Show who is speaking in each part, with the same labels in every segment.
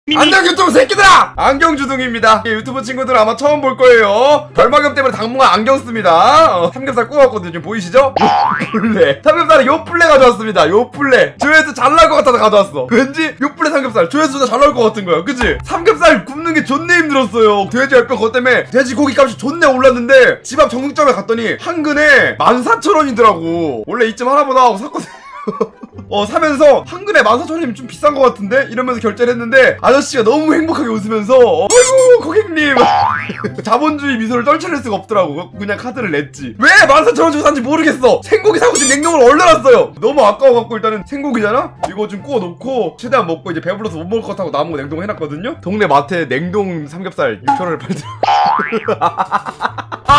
Speaker 1: 안녕 유튜브 새끼들아! 안경주둥입니다. 유튜브 친구들 아마 처음 볼 거예요. 별마경 때문에 당분간 안경 씁니다. 삼겹살 구웠거든요. 지금 보이시죠? 요플레 삼겹살은 요플레 가져왔습니다. 요플레 조회수 잘 나올 것 같아서 가져왔어. 왠지 요플레 삼겹살 조회수가 잘 나올 것 같은 거야. 그치? 삼겹살 굽는 게 존내 힘들었어요. 돼지 열병 그것 때문에 돼지고기 값이 존내 올랐는데 집 앞 정육점에 갔더니 한 근에 14,000원이더라고 원래 이쯤 하나보다 하고 샀거든. 사면서 한 근에 14,000원이면 좀 비싼 것 같은데? 이러면서 결제를 했는데 아저씨가 너무 행복하게 웃으면서 아이고 고객님 자본주의 미소를 떨쳐낼 수가 없더라고. 그냥 카드를 냈지. 왜 14,000원 주고 산지 모르겠어. 생고기 사고 지금 냉동을 얼려놨어요. 너무 아까워갖고 일단은 생고기잖아? 이거 좀 구워놓고 최대한 먹고 이제 배불러서 못 먹을 것 같다고 남은 거 냉동 해놨거든요? 동네 마트에 냉동 삼겹살 6,000원을 팔더라고.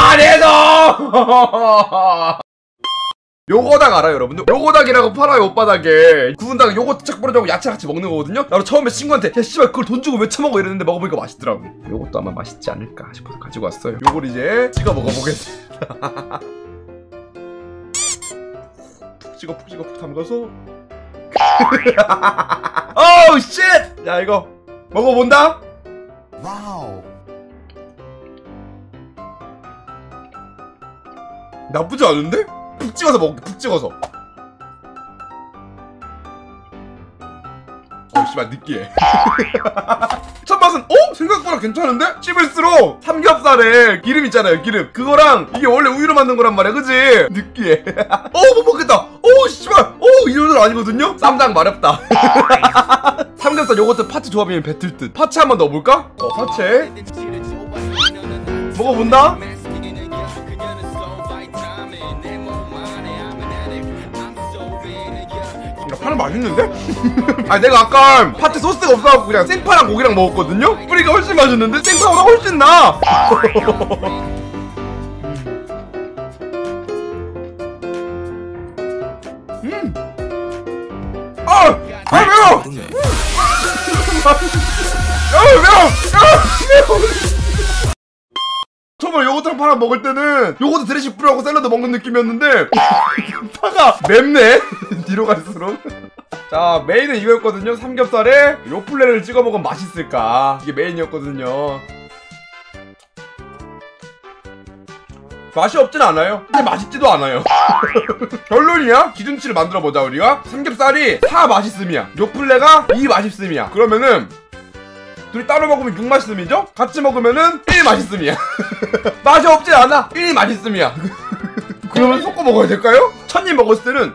Speaker 1: 아래도 요거닭 알아요 여러분들? 요거닭이라고 팔아요 옷바닥에. 구운 닭 요거트 착 뿌려주고 야채 같이 먹는 거거든요? 나도 처음에 친구한테 야 씨발 그걸 돈 주고 왜 처먹어 이랬는데 먹어보니까 맛있더라고. 요것도 아마 맛있지 않을까 싶어서 가지고 왔어요. 요걸 이제 찍어 먹어보겠습니다. 푹 찍어 푹 담가서 오우 쉣! 야 이거 먹어본다? 와우 나쁘지 않은데? 푹 찍어서 먹을게. 푹 찍어서. 씨발 느끼해. 첫 맛은 생각보다 괜찮은데? 씹을수록 삼겹살에 기름 있잖아요. 기름 그거랑 이게 원래 우유로 만든 거란 말이야. 그치? 느끼해. 못 먹겠다. 씨발 이 정도는 아니거든요? 쌈장 마렵다. 삼겹살 요거트 파츠 조합이면 뱉을 듯. 파츠 한번 넣어볼까? 파츠 먹어본다? 파는 맛있는데? 아니 내가 아까 파트 소스가 없어갖고 그냥 생파랑 고기랑 먹었거든요? 뿌리가 훨씬 맛있는데? 생파보다 훨씬 나! 매워! 매워! 처음에 요거트랑 파랑 먹을 때는 요거트 드레싱 뿌려갖고 샐러드 먹는 느낌이었는데 파가 맵네? 뒤로 갈수록. 자 메인은 이거였거든요. 삼겹살에 요플레를 찍어 먹으면 맛있을까 이게 메인이었거든요. 맛이 없진 않아요. 근데 맛있지도 않아요. 결론이야? 기준치를 만들어보자 우리가. 삼겹살이 4 맛있음이야. 요플레가 2 맛있음이야. 그러면은 둘이 따로 먹으면 6 맛있음이죠? 같이 먹으면은 1 맛있음이야. 맛이 없진 않아. 1 맛있음이야. 그러면 섞어 먹어야 될까요? 첫입 먹었을 때는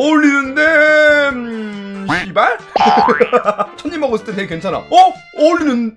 Speaker 1: 어울리는데 씨발? 첫입 먹었을 때 되게 괜찮아. 어울리는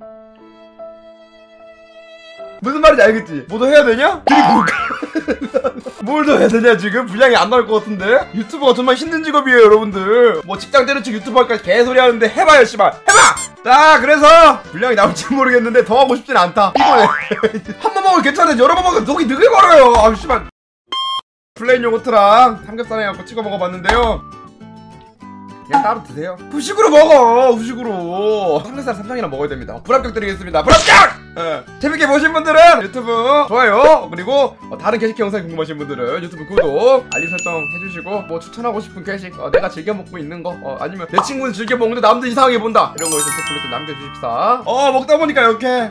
Speaker 1: 무슨 말인지 알겠지? 뭐 더 해야 되냐? 뭘 더 해야 되냐 지금? 분량이 안 나올 것 같은데? 유튜버가 정말 힘든 직업이에요 여러분들. 뭐 직장 때려치고 유튜브 할까 개소리 하는데 해봐요 씨발. 해봐! 자 그래서 분량이 나올지 모르겠는데 더 하고 싶진 않다. 이번에 한 번 먹으면 괜찮은데 여러 번 먹으면 속이 느글거려요. 씨발. 플레인 요거트랑 삼겹살에 갖고 찍어 먹어봤는데요. 그냥 따로 드세요. 후식으로 먹어. 후식으로 삼겹살 3장이나 먹어야 됩니다. 불합격 드리겠습니다. 불합격! 재밌게 보신 분들은 유튜브 좋아요, 그리고 다른 게시기 영상이 궁금하신 분들은 유튜브 구독, 알림 설정 해주시고, 뭐 추천하고 싶은 게시, 내가 즐겨 먹고 있는 거, 아니면 내 친구는 즐겨 먹는데 남들 이상하게 본다 이런 거 있으면 댓글로 좀 남겨주십사. 먹다 보니까 이렇게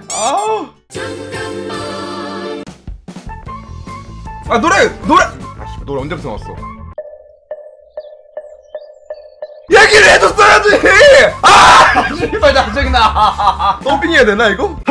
Speaker 1: 노래 노래 언제부터 나왔어? 얘기를 해줬어야지! 씨발 짜증나. 더빙해야 되나 이거?